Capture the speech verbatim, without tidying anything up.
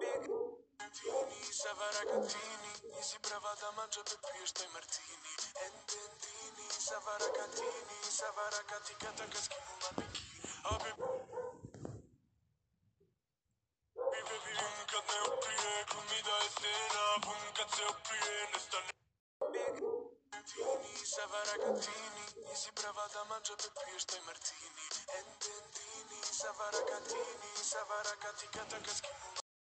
Entendini, Savaracatini, si brava da mangia per più stai martini. Entendini, Savaracatini, Savaracati cata caschino una bikini. Oh baby, baby, punca te oprie, comida e sera, punca te oprie, ne stanno. Entendini, Savaracatini, si brava da mangia per più stai martini. Entendini, Savaracatini, Savaracati cata caschino